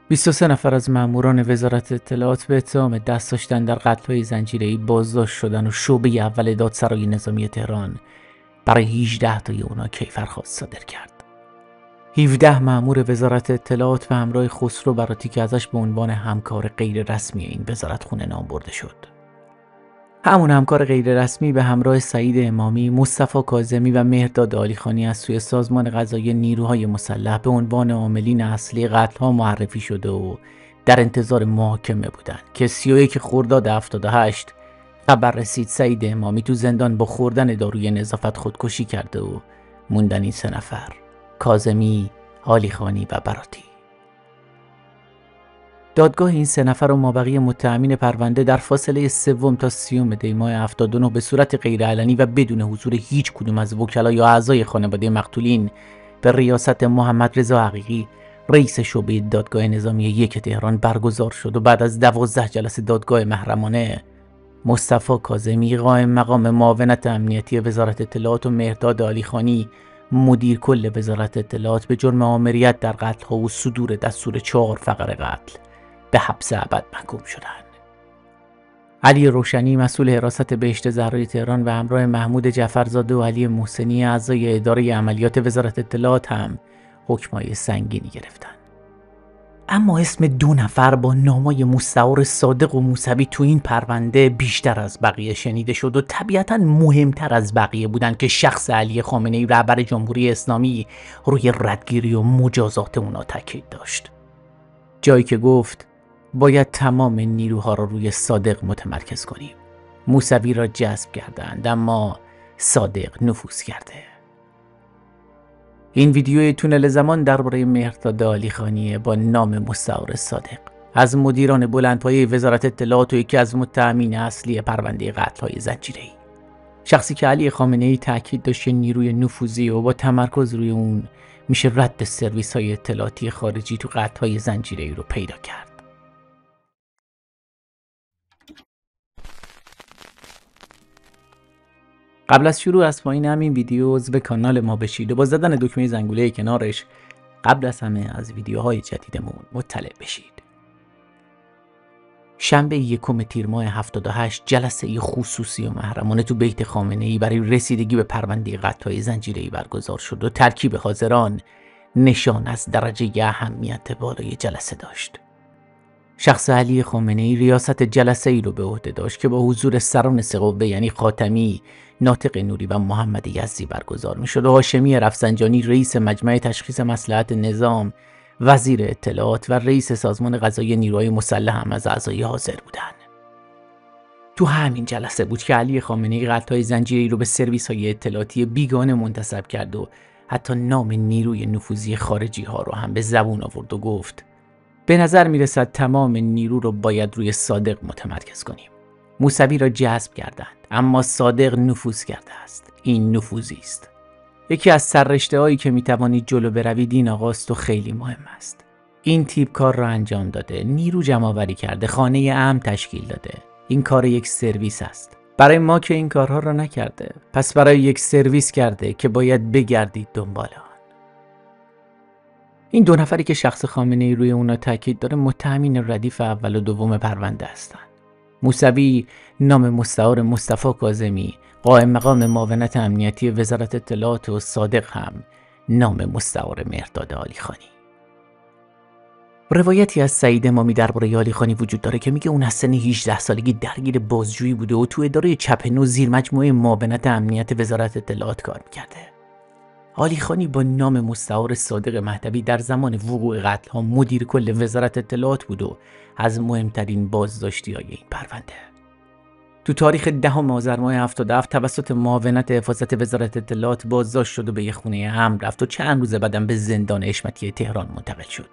23 نفر از ماموران وزارت اطلاعات به اتهام دست داشتن در قتل‌های زنجیره‌ای بازداشت شدن و شعبه اول دادسرای نظامی تهران برای 18 تای اونا کیفرخواست صادر کرد. 17 مامور وزارت اطلاعات به همراه خسرو براتی که ازش به عنوان همکار غیر رسمی این وزارتخونه نام برده شد. همون همکار غیر رسمی به همراه سعید امامی، مصطفی کاظمی و مهرداد عالیخانی از سوی سازمان قضایی نیروهای مسلح به عنوان عاملین اصلی قتل‌ها معرفی شده و در انتظار محاکمه بودند که 31 خرداد 78 خبر رسید سعید امامی تو زندان با خوردن داروی نظافت خودکشی کرده و موندن این 3 نفر: کاظمی، عالیخانی و براتی. دادگاه این 3 نفر و مابقی متهمین پرونده در فاصله سوم تا 30 دی ماه 79 به صورت غیرعلنی و بدون حضور هیچ کدوم از وکلا یا اعضای خانواده مقتولین به ریاست محمد رضا حقیقی رئیس شعبه دادگاه نظامی 1 تهران برگزار شد و بعد از 12 جلسه دادگاه محرمانه مصطفی کاظمی قائم مقام معاونت امنیتی وزارت اطلاعات و مهرداد عالیخانی مدیر کل وزارت اطلاعات به جرم آمریت در قتل‌ها و صدور دستور 4 فقره قتل به حبس ابد محکوم شدند. علی روشنی مسئول حراست بهشت زهرای تهران و همراه محمود جعفرزاده و علی محسنی اعضای اداره عملیات وزارت اطلاعات هم حکمای سنگینی گرفتند. اما اسم 2 نفر با نامای مستعار صادق و موسوی تو این پرونده بیشتر از بقیه شنیده شد و طبیعتاً مهمتر از بقیه بودند که شخص علی خامنه‌ای رهبر جمهوری اسلامی روی ردگیری و مجازات اونا تاکید داشت. جایی که گفت باید تمام نیروها را روی صادق متمرکز کنیم. موسوی را جذب کردند اما صادق نفوذ کرده. این ویدیوی تونل زمان درباره مهرداد عالیخانی با نام مستعار صادق از مدیران بلندپایه وزارت اطلاعات و یکی از متهمین اصلی پرونده قتل‌های زنجیره‌ای، شخصی که علی خامنه‌ای تاکید داشت که نیروی نفوذی و با تمرکز روی اون میشه رد سرویس‌های اطلاعاتی خارجی تو قتل‌های زنجیره‌ای رو پیدا کرد. قبل از شروع از پایین همین ویدیو عضو کانال ما بشید و با زدن دکمه زنگوله کنارش قبل از همه از ویدیوهای جدیدمون مطلع بشید. شنبه 1 تیر ماه 78 جلسه خصوصی و محرمانه تو بیت خامنه‌ای برای رسیدگی به پرونده قتل‌های زنجیره‌ای برگزار شد و ترکیب حاضران نشان از درجه اهمیت بالای جلسه داشت. شخص علی خامنه‌ای ریاست جلسه ای رو به عهده داشت که با حضور سران 3 قوه یعنی خاتمی، ناطق نوری و محمد یزدی برگزار می‌شد و هاشمی رفسنجانی رئیس مجمع تشخیص مصلحت نظام، وزیر اطلاعات و رئیس سازمان قضایی نیروهای مسلح هم از اعضای حاضر بودند. تو همین جلسه بود که علی خامنه‌ای قتل‌های زنجیره‌ای رو به سرویس‌های اطلاعاتی بیگانه منتسب کرد و حتی نام نیروی نفوذی خارجی ها رو هم به زبون آورد و گفت به نظر میرسد تمام نیرو رو باید روی صادق متمرکز کنیم. موسوی را جذب کردند اما صادق نفوذ کرده است. این نفوذی است. یکی از سررشته هایی که میتوانید جلو بروید این آقاست و خیلی مهم است. این تیپ کار را انجام داده، نیرو جمع آوری کرده، خانه امن تشکیل داده. این کار یک سرویس است. برای ما که این کارها را نکرده، پس برای یک سرویس کرده که باید بگردید دنبال آن. این 2 نفری که شخص خامنه‌ای روی اونا تاکید داره متهمین ردیف اول و دوم پرونده هستند. موسوی نام مستعار مصطفی کاظمی قائم مقام معاونت امنیتی وزارت اطلاعات و صادق هم نام مستعار مهرداد عالیخانی. روایتی از سعید امامی درباره عالیخانی وجود داره که میگه اون از سن 18 سالگی درگیر بازجویی بوده و تو اداره چپ نو زیر مجموعه معاونت امنیت وزارت اطلاعات کار میکرده. عالیخانی با نام مستعار صادق مهدوی در زمان وقوع قتل‌ها مدیر کل وزارت اطلاعات بود و از مهمترین بازداشتی‌های این پرونده. تو تاریخ 10 آذر ماه 77 توسط معاونت حفاظت وزارت اطلاعات بازداشت شد و به یه خونه امن رفت و چند روز بعدم به زندان حشمتی تهران منتقل شد.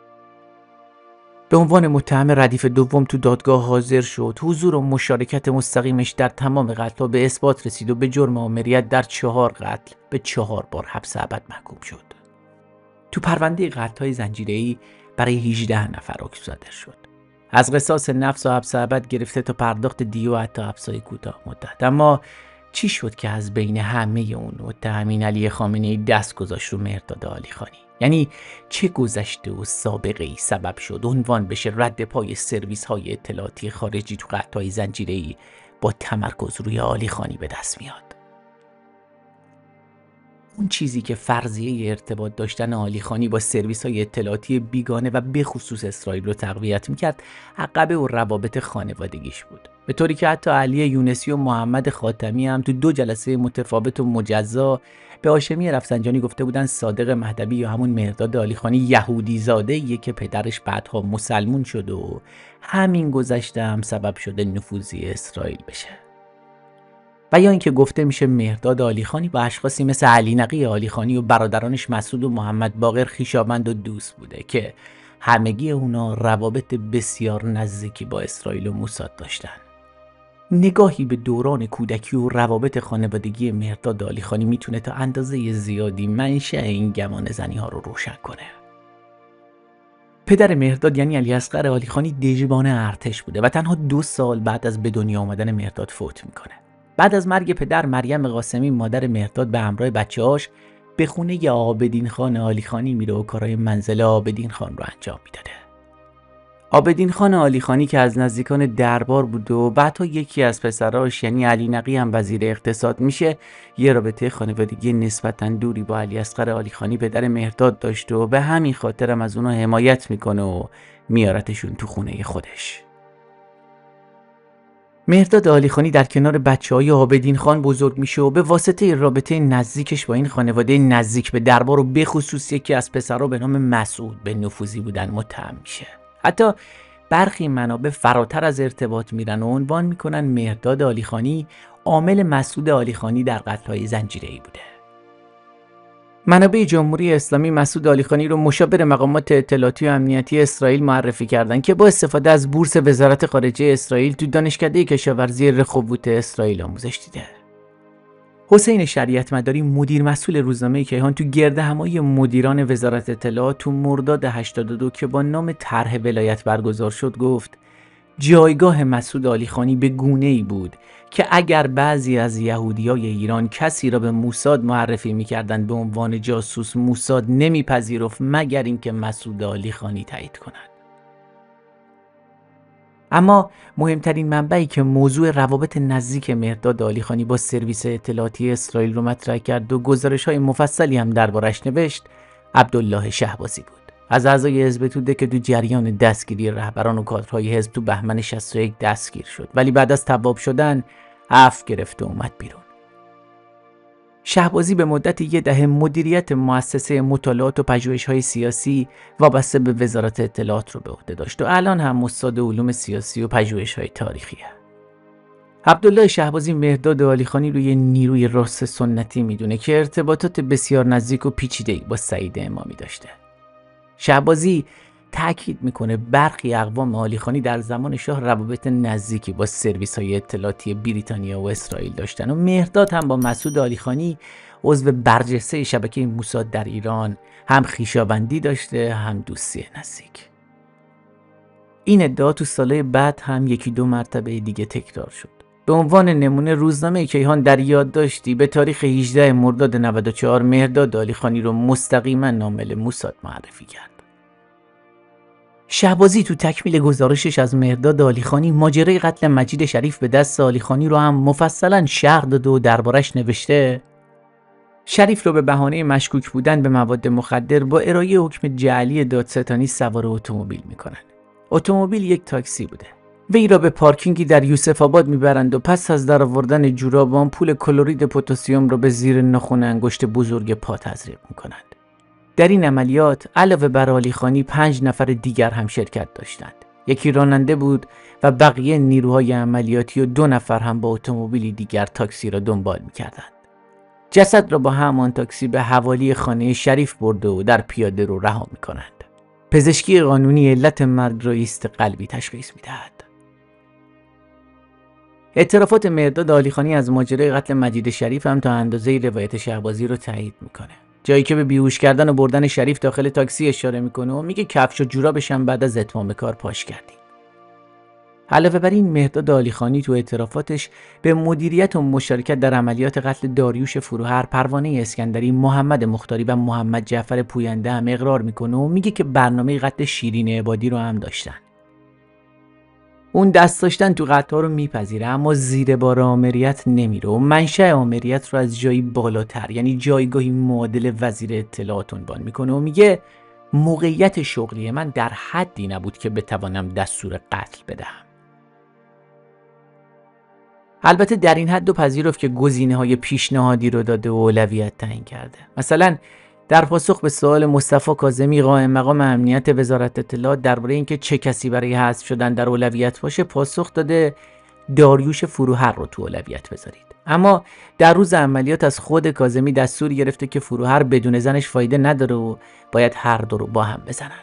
به عنوان متهم ردیف دوم تو دادگاه حاضر شد. حضور و مشارکت مستقیمش در تمام قتل‌ها به اثبات رسید و به جرم آمریت در 4 قتل به 4 بار حبس ابد محکوم شد. تو پرونده قتل‌های زنجیره‌ای برای 18 نفر حکم صادر شد. از قصاص نفس و حبس ابد گرفته تا پرداخت دیه و حتی حبس‌های کوتاه مدت. اما چی شد که از بین همه اون متهمین علی خامنه‌ای دست گذاشت رو مهرداد عالیخانی؟ یعنی چه گذشته و سابقه ای سبب شد عنوان بشه رد پای سرویس های اطلاعاتی خارجی تو قطعهای زنجیره‌ای با تمرکز روی عالیخانی به دست میاد؟ اون چیزی که فرضیه ارتباط داشتن عالیخانی با سرویس های اطلاعاتی بیگانه و به خصوص اسرائیل رو تقویت میکرد عقبه و روابط خانوادگیش بود، به طوری که حتی علی یونسی و محمد خاتمی هم تو 2 جلسه متفاوت و مجزا به هاشمی رفسنجانی گفته بودن صادق مهدوی یا همون مهرداد عالیخانی یهودی زاده‌ایه که پدرش بعدها مسلمون شد و همین گذشته هم سبب شده نفوذی اسرائیل بشه. و یا اینکه گفته میشه مهرداد عالیخانی با اشخاصی مثل علی نقی عالیخانی و برادرانش مسعود و محمد باقر خویشاوند و دوست بوده که همگی اونا روابط بسیار نزدیکی با اسرائیل و موساد داشتن. نگاهی به دوران کودکی و روابط خانوادگی مهرداد عالیخانی میتونه تا اندازه زیادی منشأ این گمان زنی ها رو روشن کنه. پدر مهرداد یعنی علیاصغر عالیخانی دژبان ارتش بوده و تنها 2 سال بعد از به دنیا آمدن مهرداد فوت میکنه. بعد از مرگ پدر، مریم قاسمی مادر مهرداد به همراه بچه‌هاش به خونه عابدین خان عالیخانی میره و کارهای منزل عابدین خان رو انجام میداده. عابدین خان عالیخانی که از نزدیکان دربار بود و بعدها یکی از پسراش یعنی علی نقی هم وزیر اقتصاد میشه، یه رابطه خانوادگی نسبتاً دوری با علیاصغر عالیخانی پدر مهرداد داشت و به همین خاطر هم از اونها حمایت میکنه و میارتشون تو خونه خودش. مهرداد عالیخانی در کنار بچه‌های عابدین خان بزرگ میشه و به واسطه رابطه نزدیکش با این خانواده نزدیک به دربار و به خصوص یکی از پسرها به نام مسعود به نفوذی بودن متهم میشه. حتی برخی منابع فراتر از ارتباط میرن و عنوان میکنن مهرداد عالیخانی عامل مسعود عالیخانی در قتل‌های زنجیره‌ای بوده. منابع جمهوری اسلامی مسعود عالیخانی رو مشاور مقامات اطلاعاتی و امنیتی اسرائیل معرفی کردند که با استفاده از بورس وزارت خارجه اسرائیل تو دانشکده کشاورزی رخوت اسرائیل آموزش دیده. حسین شریعت مداری مدیر مسئول روزنامه کیهان تو گردهمایی مدیران وزارت اطلاعات تو مرداد 82 که با نام طرح ولایت برگزار شد گفت جایگاه مسعود عالیخانی به گونه‌ای بود که اگر بعضی از یهودیای ایران کسی را به موساد معرفی می‌کردند به عنوان جاسوس، موساد نمی‌پذیرفت مگر اینکه مسعود عالیخانی تایید کند. اما مهمترین منبعی که موضوع روابط نزدیک مهرداد عالیخانی با سرویس اطلاعاتی اسرائیل رو مطرح کرد و گزارش‌های مفصلی هم دربارش نوشت، عبدالله شهبازی بود. از اعضای حزب توده که تو جریان دستگیری رهبران و کادرهای حزب تو بهمن 61 دستگیر شد، ولی بعد از تواب شدن عفو گرفت و اومد بیرون. شهبازی به مدت 10 دهه مدیریت مؤسسه مطالعات و پژوهش‌های سیاسی وابسته به وزارت اطلاعات رو به عهده داشت و الان هم استاد علوم سیاسی و پژوهش‌های تاریخیه. عبدالله شهبازی مهرداد عالیخانی رو یه نیروی راست سنتی میدونه که ارتباطات بسیار نزدیک و پیچیده‌ای با سعید امامی داشته. شهبازی تأکید میکنه برخی اقوام عالیخانی در زمان شاه روابط نزدیکی با سرویس‌های اطلاعاتی بریتانیا و اسرائیل داشتن و مهرداد هم با مسعود عالیخانی عضو برجسته شبکه موساد در ایران هم خویشاوندی داشته هم دوستی نزدیک. این ادعا تو سالهای بعد هم 1-2 مرتبه دیگه تکرار شد. به عنوان نمونه روزنامه کیهان در یادداشتی به تاریخ 18 مرداد 94 مهرداد عالیخانی رو مستقیما عامل موساد معرفی کرد. شهبازی تو تکمیل گزارشش از مهرداد عالیخانی ماجرای قتل مجید شریف به دست عالیخانی رو هم مفصلا شرح داده و دربارش نوشته شریف رو به بهانه مشکوک بودن به مواد مخدر با ارائه حکم جعلی دادستانی سوار اتومبیل میکنن. اتومبیل یک تاکسی بوده. وی را به پارکینگی در یوسف آباد میبرند و پس از درآوردن جوراب آمپول کلورید پتاسیم را به زیر ناخن انگشت بزرگ پا تزریق میکنند. در این عملیات علاوه بر عالیخانی 5 نفر دیگر هم شرکت داشتند. یکی راننده بود و بقیه نیروهای عملیاتی و 2 نفر هم با اتومبیلی دیگر تاکسی را دنبال میکردند. جسد را با همان تاکسی به حوالی خانه شریف برده و در پیاده رو رها میکنند. پزشکی قانونی علت مرگ را ایست قلبی تشخیص میدهد. اعترافات مهرداد عالیخانی از ماجرای قتل مجید شریف هم تا اندازه روایت شهبازی رو تایید میکنه. جایی که به بیهوش کردن و بردن شریف داخل تاکسی اشاره میکنه و میگه کفش و جورابش هم بعد از اتمام کار پاش کردیم. علاوه بر این، مهرداد عالیخانی تو اعترافاتش به مدیریت و مشارکت در عملیات قتل داریوش فروهر، پروانه اسکندری، محمد مختاری و محمد جعفر پوینده هم اقرار میکنه و میگه که برنامه قتل شیرین عبادی رو هم داشتن. اون دست داشتن تو قتل‌ها رو میپذیره، اما زیر بار آمریت نمیره و منشأ آمریت رو از جایی بالاتر، یعنی جایگاهی معادل وزیر اطلاعات عنوان میکنه و میگه موقعیت شغلی من در حدی نبود که بتوانم دستور قتل بدهم. البته در این حد پذیرفت که گزینه‌های پیشنهادی رو داده و اولویت تعیین کرده. مثلا در پاسخ به سوال مصطفی کاظمی قائم مقام امنیت وزارت اطلاعات درباره اینکه چه کسی برای حذف شدن در اولویت باشه، پاسخ داده داریوش فروهر رو تو اولویت بذارید. اما در روز عملیات از خود کاظمی دستور گرفته که فروهر بدون زنش فایده نداره و باید هر دو رو با هم بزنن.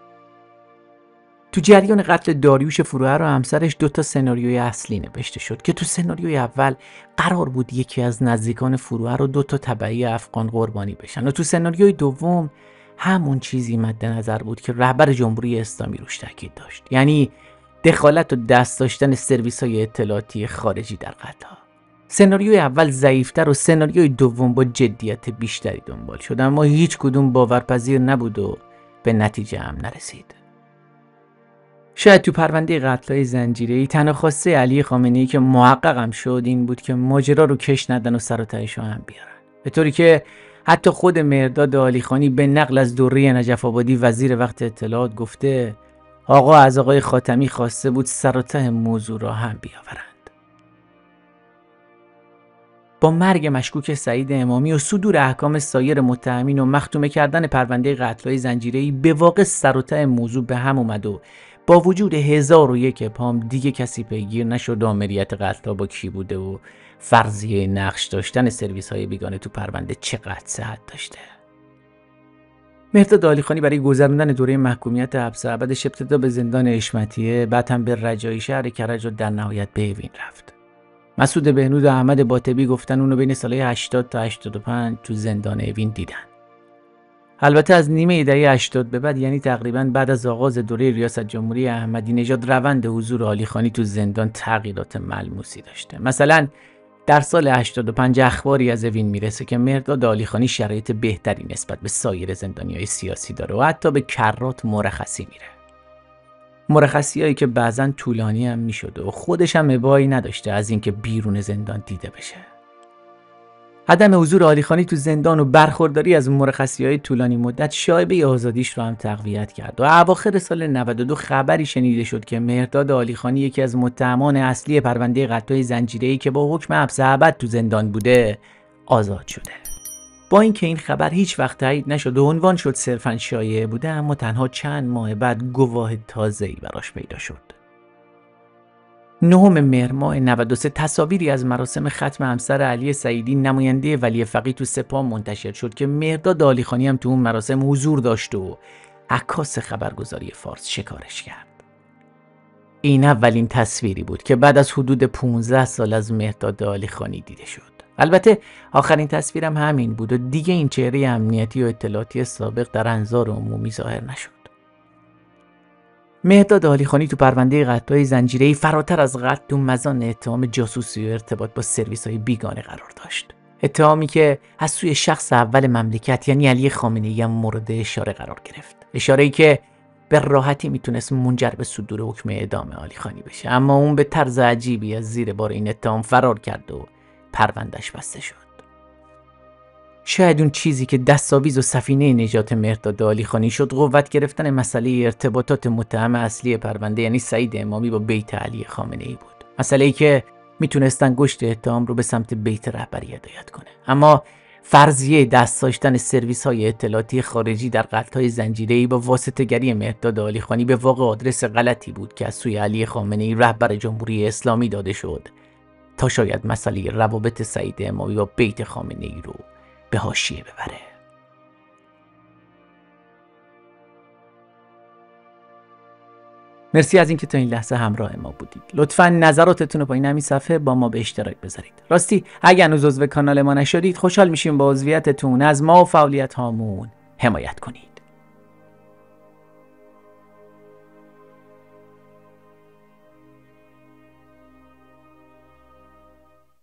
تو جریان قتل داریوش فروهر و همسرش 2 سناریوی اصلی نوشته شد که تو سناریوی اول قرار بود یکی از نزدیکان فروهر رو 2 تبعی افغان قربانی بشن و تو سناریوی دوم همون چیزی مد نظر بود که رهبر جمهوری اسلامی روش تاکید داشت، یعنی دخالت و دست داشتن سرویس‌های اطلاعاتی خارجی در قتل‌ها. سناریوی اول ضعیف‌تر و سناریوی دوم با جدیت بیشتری دنبال شد، اما هیچ کدوم باورپذیر نبود و به نتیجه هم نرسید. شاید تو پرونده قتل‌های زنجیره‌ای تنها خواسته علی خامنه‌ای که محقق هم شد این بود که ماجرا رو کش ندن و سر و تهش رو هم بیارن، به طوری که حتی خود مهرداد عالیخانی به نقل از دوره نجف آبادی وزیر وقت اطلاعات گفته آقا از آقای خاتمی خواسته بود سر و ته موضوع را هم بیاورند. با مرگ مشکوک سعید امامی و صدور احکام سایر متهمین و مختومه کردن پرونده قتل‌های زنجیره‌ای به واقع سر و ته موضوع به هم اومد و با وجود 1001 ابهام دیگه کسی پیگیر نشد آمریت قتل‌ها با کی بوده و فرضیه نقش داشتن سرویس‌های بیگانه تو پرونده چقدر صحت داشته. مهرداد عالیخانی برای گذراندن دوره محکومیت حبس ابدش ابتدا به زندان حشمتیه، بعد هم به رجایی شهر کرج و در نهایت به اوین رفت. مسعود بهنود و احمد باطبی گفتن اونو بین سالهای 80 تا 85 تو زندان اوین دیدن. البته از نیمه دهه 80 به بعد، یعنی تقریباً بعد از آغاز دوره ریاست جمهوری احمدی نژاد، روند حضور عالیخانی تو زندان تغییرات ملموسی داشته. مثلا در سال 85 اخباری از اوین میرسه که مهرداد عالیخانی شرایط بهتری نسبت به سایر زندانیای سیاسی داره و حتی به کرات مرخصی میره. مرخصیایی که بعضن طولانی هم میشده و خودش هم ابایی نداشته از اینکه بیرون زندان دیده بشه. عدم حضور عالیخانی تو زندان و برخورداری از مرخصی‌های طولانی مدت شایبه آزادیش رو هم تقویت کرد و اواخر سال 92 خبری شنیده شد که مهرداد عالیخانی یکی از متهمان اصلی پرونده قتل‌های زنجیره‌ای که با حکم حبس ابد تو زندان بوده آزاد شده. با اینکه این خبر هیچ وقت تایید نشد و عنوان شد صرفاً شایعه بوده، اما تنها چند ماه بعد گواه تازه‌ای براش پیدا شد. 9 مهر ماه 93 تصاویری از مراسم ختم همسر علی سعیدی نماینده ولی فقیه تو سپاه منتشر شد که مهرداد عالیخانی هم تو اون مراسم حضور داشت و عکاس خبرگزاری فارس شکارش کرد. این اولین تصویری بود که بعد از حدود 15 سال از مهرداد عالیخانی دیده شد. البته آخرین تصویرم همین بود و دیگه این چهره امنیتی و اطلاعاتی سابق در انظار عمومی ظاهر نشد. مهرداد عالیخانی تو پرونده قتل‌های زنجیره‌ای فراتر از قتل تو مزان اتهام جاسوسی و ارتباط با سرویس‌های بیگانه قرار داشت. اتهامی که از سوی شخص اول مملکت یعنی علی خامنه‌ای هم مورد اشاره قرار گرفت. اشاره‌ای که به راحتی میتونست منجر به صدور حکم اعدام عالیخانی بشه، اما اون به طرز عجیبی از زیر بار این اتهام فرار کرد و پروندهش بسته شد. شاید اون چیزی که دستاویز و سفینه نجات مهرداد عالیخانی شد قوت گرفتن مسئله ارتباطات متهم اصلی پرونده یعنی سعید امامی با بیت علی خامنه‌ای بود. مسئله‌ای که میتونستن گشت اتهام رو به سمت بیت رهبری هدایت کنه. اما فرضیه دست داشتن سرویس‌های اطلاعاتی خارجی در قتل‌های زنجیره‌ای با واسطه‌گری مهرداد عالیخانی به واقع آدرس غلطی بود که از سوی علی خامنه‌ای رهبر جمهوری اسلامی داده شد تا شاید مسئله روابط سعید امامی با بیت خامنه‌ای رو به حاشیه ببره. مرسی از اینکه تا این لحظه همراه ما بودید. لطفاً نظراتتون رو پایین همین صفحه با ما به اشتراک بذارید. راستی اگه هنوز عضو کانال ما نشدید خوشحال میشیم با عضویتتون از ما و فعالیت هامون حمایت کنید.